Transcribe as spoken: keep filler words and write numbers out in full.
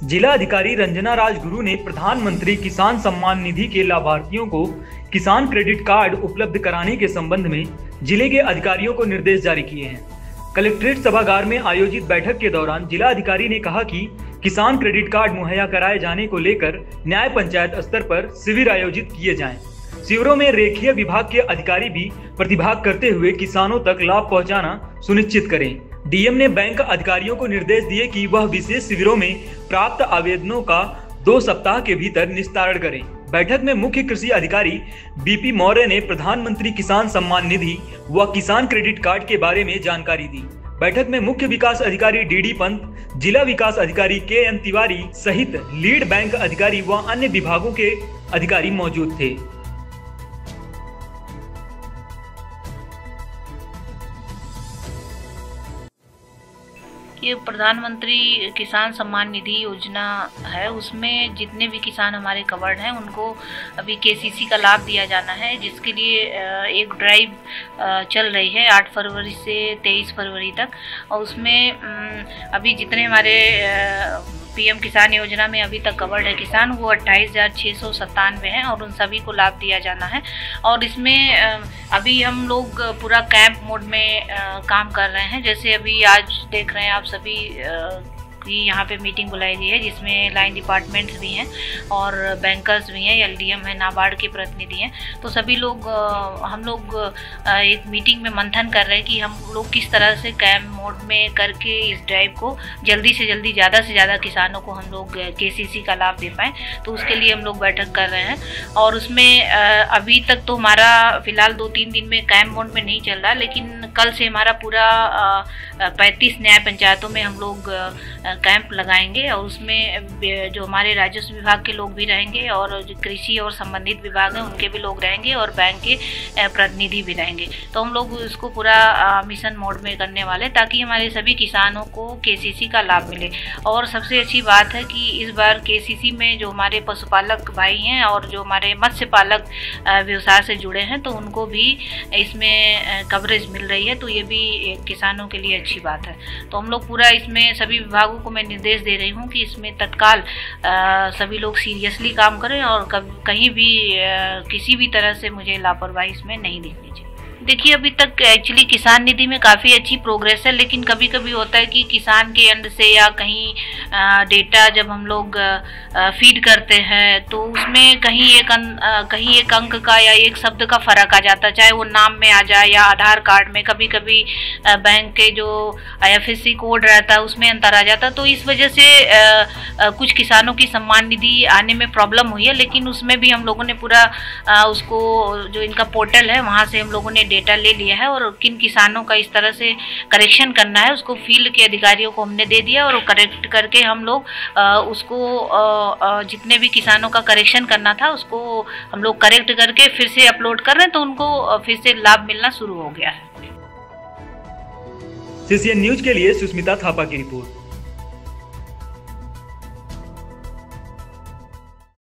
जिला अधिकारी रंजना राजगुरु ने प्रधानमंत्री किसान सम्मान निधि के लाभार्थियों को किसान क्रेडिट कार्ड उपलब्ध कराने के संबंध में जिले के अधिकारियों को निर्देश जारी किए हैं। कलेक्ट्रेट सभागार में आयोजित बैठक के दौरान जिला अधिकारी ने कहा कि किसान क्रेडिट कार्ड मुहैया कराए जाने को लेकर न्याय पंचायत स्तर पर शिविर आयोजित किए जाएं। शिविरों में रेखीय विभाग के अधिकारी भी प्रतिभाग करते हुए किसानों तक लाभ पहुंचाना सुनिश्चित करें। डीएम ने बैंक अधिकारियों को निर्देश दिए कि वह विशेष शिविरों में प्राप्त आवेदनों का दो सप्ताह के भीतर निस्तारण करें। बैठक में मुख्य कृषि अधिकारी बीपी मौर्य ने प्रधानमंत्री किसान सम्मान निधि व किसान क्रेडिट कार्ड के बारे में जानकारी दी। बैठक में मुख्य विकास अधिकारी डीडी पंत, जिला विकास अधिकारी के एम तिवारी सहित लीड बैंक अधिकारी व अन्य विभागों के अधिकारी मौजूद थे। ये प्रधानमंत्री किसान सम्मान निधि योजना है, उसमें जितने भी किसान हमारे कवर्ड हैं उनको अभी केसीसी का लाभ दिया जाना है, जिसके लिए एक ड्राइव चल रही है आठ फरवरी से तेईस फरवरी तक। और उसमें अभी जितने हमारे पीएम किसान योजना में अभी तक कवर्ड है किसान, वो अट्ठाईस हज़ार छः सौ सत्तानवे हैं और उन सभी को लाभ दिया जाना है। और इसमें अभी हम लोग पूरा कैंप मोड में काम कर रहे हैं। जैसे अभी आज देख रहे हैं आप सभी कि यहाँ पे मीटिंग बुलाई गई है, जिसमें लाइन डिपार्टमेंट्स भी हैं और बैंकर्स भी हैं, एलडीएम है, नाबार्ड के प्रतिनिधि हैं। तो सभी लोग हम लोग एक मीटिंग में मंथन कर रहे हैं कि हम लोग किस तरह से कैंप मोड में करके इस ड्राइव को जल्दी से जल्दी ज़्यादा से ज़्यादा किसानों को हम लोग केसीसी का लाभ दे पाएँ। तो उसके लिए हम लोग बैठक कर रहे हैं। और उसमें अभी तक तो हमारा फ़िलहाल दो तीन दिन में कैंप मोड में नहीं चल रहा, लेकिन कल से हमारा पूरा पैंतीस न्याय पंचायतों में हम लोग कैंप लगाएंगे और उसमें जो हमारे राजस्व विभाग के लोग भी रहेंगे और जो कृषि और संबंधित विभाग हैं उनके भी लोग रहेंगे और बैंक के प्रतिनिधि भी रहेंगे। तो हम लोग इसको पूरा मिशन मोड में करने वाले, ताकि हमारे सभी किसानों को केसीसी का लाभ मिले। और सबसे अच्छी बात है कि इस बार केसीसी में जो हमारे पशुपालक भाई हैं और जो हमारे मत्स्य पालक व्यवसाय से जुड़े हैं, तो उनको भी इसमें कवरेज मिल रही है। तो ये भी किसानों के लिए अच्छी बात है। तो हम लोग पूरा इसमें सभी विभागों को मैं निर्देश दे रही हूँ कि इसमें तत्काल आ, सभी लोग सीरियसली काम करें और कहीं भी आ, किसी भी तरह से मुझे लापरवाही इसमें नहीं देखनी चाहिए। देखिए, अभी तक एक्चुअली किसान निधि में काफ़ी अच्छी प्रोग्रेस है, लेकिन कभी कभी होता है कि किसान के एंड से या कहीं आ, डेटा जब हम लोग आ, फीड करते हैं तो उसमें कहीं एक आ, कहीं एक अंक का या एक शब्द का फ़र्क आ जाता है, चाहे वो नाम में आ जाए या आधार कार्ड में। कभी कभी आ, बैंक के जो आईएफएससी कोड रहता है उसमें अंतर आ जाता है। तो इस वजह से आ, आ, कुछ किसानों की सम्मान निधि आने में प्रॉब्लम हुई है, लेकिन उसमें भी हम लोगों ने पूरा आ, उसको जो इनका पोर्टल है वहाँ से हम लोगों ने डेटा ले लिया है और किन किसानों का इस तरह से करेक्शन करना है उसको फील्ड के अधिकारियों को हमने दे दिया और करेक्ट करके हम लोग उसको जितने भी किसानों का करेक्शन करना था उसको हम लोग करेक्ट करके फिर से अपलोड कर रहे हैं, तो उनको फिर से लाभ मिलना शुरू हो गया है। सीसीएन न्यूज के लिए सुष्मिता थापा की रिपोर्ट।